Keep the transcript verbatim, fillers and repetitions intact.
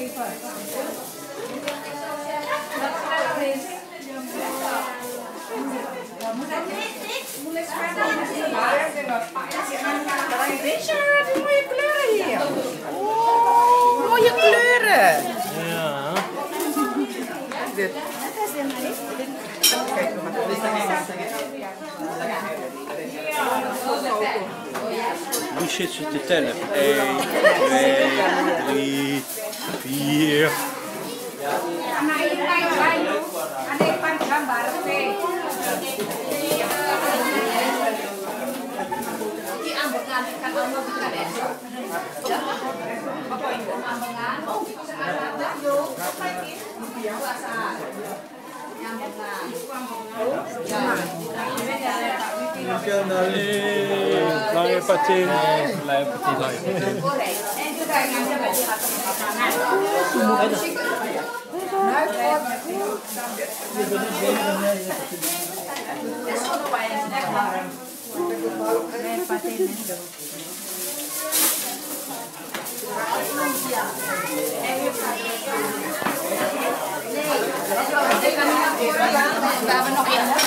Richard, die mooie kleuren hier. Oh, mooie kleuren. Ja. Dit. Kijk maar. Nu zit ze te tellen. één, twee, drie, vier. Lange patin, lange patin. We hebben nog in.